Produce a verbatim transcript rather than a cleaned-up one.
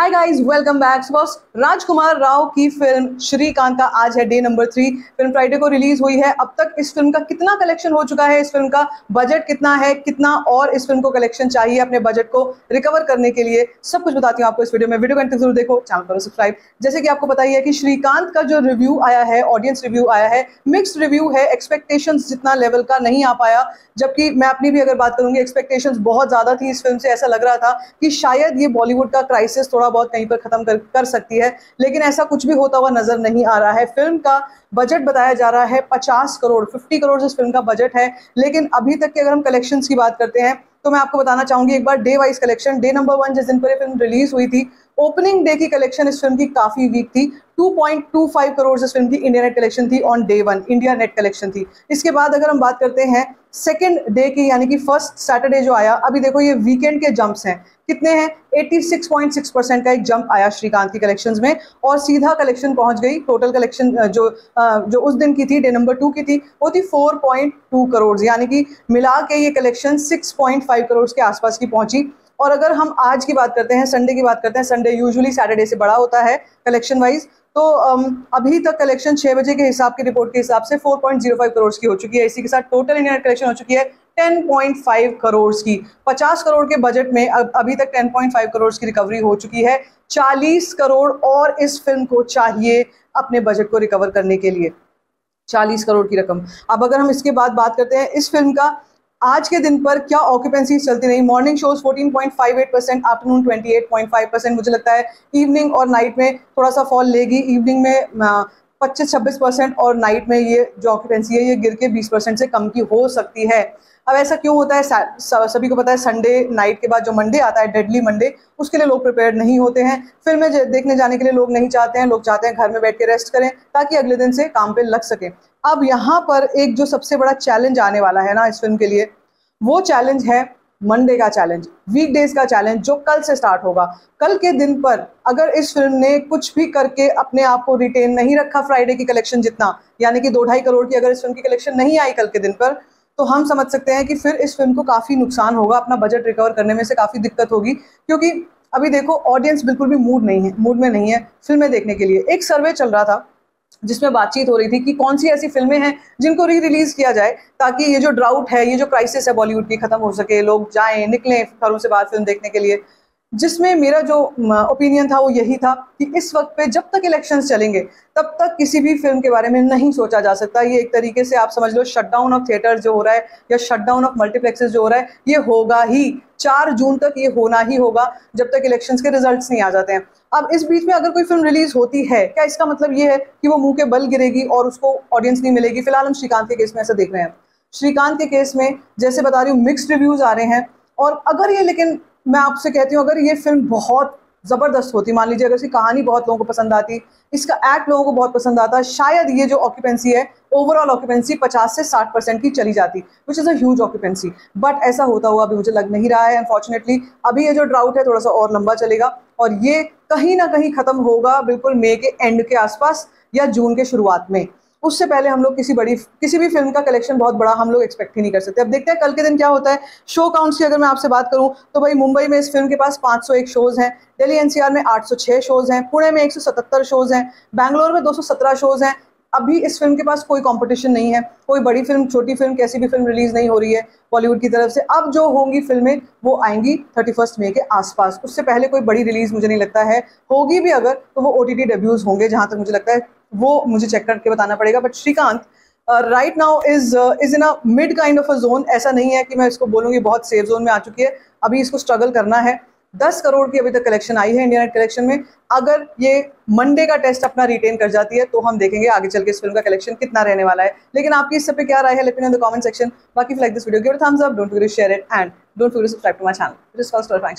हाय guys, welcome back. Boss Rajkummar Rao की film Srikanth का आज है day number three. Film Friday को रिलीज हुई है। अब तक इस फिल्म का कितना कलेक्शन हो चुका है, इस फिल्म का बजट कितना है, कितना और इस फिल्म को कलेक्शन चाहिए अपने बजट को रिकवर करने के लिए, सब कुछ बताती हूँ आपको इस वीडियो में। वीडियो को अंत तक जरूर देखो, चैनल करो सब्सक्राइब। जैसे कि आपको पता ही है कि श्रीकांत का जो रिव्यू आया है, ऑडियंस रिव्यू आया है, मिक्स्ड रिव्यू है। एक्सपेक्टेशंस जितना लेवल का नहीं आ पाया, जबकि मैं अपनी भी अगर बात करूंगी, एक्सपेक्टेशंस बहुत ज्यादा थी इस फिल्म से। ऐसा लग रहा था कि शायद ये बॉलीवुड का क्राइसिस थोड़ा बहुत कहीं पर खत्म कर, कर सकती है, लेकिन ऐसा कुछ भी होता हुआ नजर नहीं आ रहा है। फिल्म का बजट बताया जा रहा है पचास करोड़, पचास करोड़ इस फिल्म का बजट है। लेकिन अभी तक के अगर हम कलेक्शंस की बात करते हैं तो मैं आपको बताना चाहूंगी एक बार day wise collection. Day number one जिस दिन पर फिल्म रिलीज हुई थी, ओपनिंग डे की कलेक्शन इस फिल्म की काफी वीक थी। Two point two five crore इस फिल्म की इंडिया नेट कलेक्शन थी on day one, India net collection थी। इसके बाद अगर हम बात करते हैं सेकंड डे की, यानी कि फर्स्ट सैटरडे जो आया, अभी देखो ये वीकेंड के जंप्स हैं, कितने हैं, छियासी पॉइंट सिक्स परसेंट का एक जंप आया श्रीकांत की कलेक्शंस में, और सीधा कलेक्शन पहुंच गई। टोटल कलेक्शन जो जो उस दिन की थी, डे नंबर टू की थी, वो थी फोर पॉइंट टू करोड़, यानी कि मिला के ये collection six point five crore के आसपास की पहुंची। और अगर हम आज की बात करते हैं, संडे की बात करते हैं, संडे यूजुअली सैटरडे से बड़ा होता है कलेक्शन वाइज, तो अभी तक कलेक्शन छह बजे के हिसाब के रिपोर्ट के हिसाब से four point zero five crore की हो चुकी है। इसी के साथ टोटल इंडिया नेट कलेक्शन हो चुकी है टेन पॉइंट फाइव करोड़ की। पचास करोड़ के बजट में अब अभी तक टेन पॉइंट फाइव करोड़ की रिकवरी हो चुकी है। चालीस करोड़ और इस फिल्म को चाहिए अपने बजट को रिकवर करने के लिए, चालीस करोड़ की रकम। अब अगर हम इसके बाद बात करते हैं इस फिल्म का आज के दिन पर क्या ऑक्यूपेंसी चलती रही। Morning shows fourteen point five eight percent, afternoon twenty eight point five percent. मुझे लगता है इवनिंग और नाइट में थोड़ा सा फॉल लेगी। इवनिंग में पच्चीस छब्बीस परसेंट और नाइट में ये जो ऑक्यूपेंसी है ये गिर के बीस परसेंट से कम की हो सकती है। अब ऐसा क्यों होता है, सभी को पता है संडे नाइट के बाद जो मंडे आता है, डेडली मंडे, उसके लिए लोग प्रिपेयर नहीं होते हैं। फिल्में देखने जाने के लिए लोग नहीं चाहते हैं, लोग चाहते हैं घर में बैठ के रेस्ट करें ताकि अगले दिन से काम पे लग सके। अब यहाँ पर एक जो सबसे बड़ा चैलेंज आने वाला है ना इस फिल्म के लिए, वो चैलेंज है मंडे का चैलेंज, वीकडेज का चैलेंज, जो कल से स्टार्ट होगा। कल के दिन पर अगर इस फिल्म ने कुछ भी करके अपने आप को रिटेन नहीं रखा फ्राइडे की कलेक्शन जितना, यानी कि दो ढाई करोड़ की अगर इस फिल्म की कलेक्शन नहीं आई कल के दिन पर, तो हम समझ सकते हैं कि फिर इस फिल्म को काफी नुकसान होगा, अपना बजट रिकवर करने में से काफी दिक्कत होगी। क्योंकि अभी देखो ऑडियंस बिल्कुल भी मूड नहीं है, मूड में नहीं है फिल्में देखने के लिए। एक सर्वे चल रहा था जिसमें बातचीत हो रही थी कि कौन सी ऐसी फिल्में हैं जिनको री रिलीज किया जाए ताकि ये जो ड्राउट है, ये जो क्राइसिस है बॉलीवुड की, खत्म हो सके, लोग जाएं निकलें घरों से बाहर फिल्म देखने के लिए। जिसमें मेरा जो ओपिनियन था वो यही था कि इस वक्त पे जब तक इलेक्शंस चलेंगे तब तक किसी भी फिल्म के बारे में नहीं सोचा जा सकता। ये एक तरीके से आप समझ लो शटडाउन ऑफ थिएटर्स जो हो रहा है या शटडाउन ऑफ मल्टीप्लेक्सेस जो हो रहा है, ये होगा ही। चार जून तक ये होना ही होगा जब तक इलेक्शंस के रिजल्ट्स नहीं आ जाते हैं। अब इस बीच में अगर कोई फिल्म रिलीज होती है, क्या इसका मतलब ये है कि वो मुंह के बल गिरेगी और उसको ऑडियंस नहीं मिलेगी? फिलहाल हम श्रीकांत के केस में ऐसा देख रहे हैं। श्रीकांत के केस में जैसे बता रही हूँ मिक्स्ड रिव्यूज आ रहे हैं। और अगर ये, लेकिन मैं आपसे कहती हूँ, अगर ये फिल्म बहुत जबरदस्त होती, मान लीजिए अगर इसकी कहानी बहुत लोगों को पसंद आती, इसका एक्ट लोगों को बहुत पसंद आता, शायद ये जो ऑक्यूपेंसी है, ओवरऑल ऑक्यूपेंसी पचास से साठ परसेंट की चली जाती, which is a huge occupancy. But ऐसा होता हुआ अभी मुझे लग नहीं रहा है अनफॉर्चुनेटली। अभी ये जो ड्राउट है थोड़ा सा और लंबा चलेगा और ये कहीं ना कहीं खत्म होगा बिल्कुल मई के एंड के आसपास या जून के शुरुआत में। उससे पहले हम लोग किसी बड़ी किसी भी फिल्म का कलेक्शन बहुत बड़ा हम लोग एक्सपेक्ट ही नहीं कर सकते। अब देखते हैं कल के दिन क्या होता है। शो काउंट्स की अगर मैं आपसे बात करूं तो भाई मुंबई में इस फिल्म के पास पाँच सौ एक शोज हैं, दिल्ली एनसीआर में आठ सौ छह शोज हैं, पुणे में एक सौ सतहत्तर शोज हैं, बैंगलोर में दो सौ सत्रह शोज हैं। अभी इस फिल्म के पास कोई कंपटीशन नहीं है, कोई बड़ी फिल्म, छोटी फिल्म, कैसी भी फिल्म रिलीज नहीं हो रही है बॉलीवुड की तरफ से। अब जो होंगी फिल्में वो आएंगी थर्टी फर्स्ट मई के आसपास। उससे पहले कोई बड़ी रिलीज मुझे नहीं लगता है होगी भी, अगर तो वो ओटीटी डेब्यूज होंगे जहां तक मुझे लगता है, वो मुझे चेक करके बताना पड़ेगा। But Srikanth right now is is in a mid kind of a zone. ऐसा नहीं है कि मैं इसको बोलूंगी बहुत सेफ जोन में आ चुकी है, अभी इसको स्ट्रगल करना है। दस करोड़ की अभी तक कलेक्शन आई है इंडिया नेट कलेक्शन में। अगर ये मंडे का टेस्ट अपना रिटेन कर जाती है तो हम देखेंगे आगे चल के इस फिल्म का कलेक्शन कितना रहने वाला है। लेकिन आपकी इस सब पे क्या राय है, let me know in the comment section. बाकी like this video, give it a thumbs up, don't forget to share it and don't forget to subscribe to my channel.